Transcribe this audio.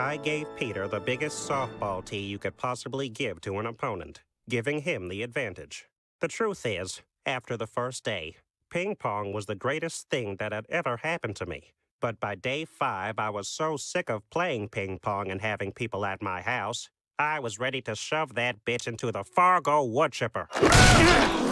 I gave Peter the biggest softball tee you could possibly give to an opponent, giving him the advantage. The truth is, after the first day, ping pong was the greatest thing that had ever happened to me. But by day 5, I was so sick of playing ping pong and having people at my house, I was ready to shove that bitch into the Fargo wood chipper.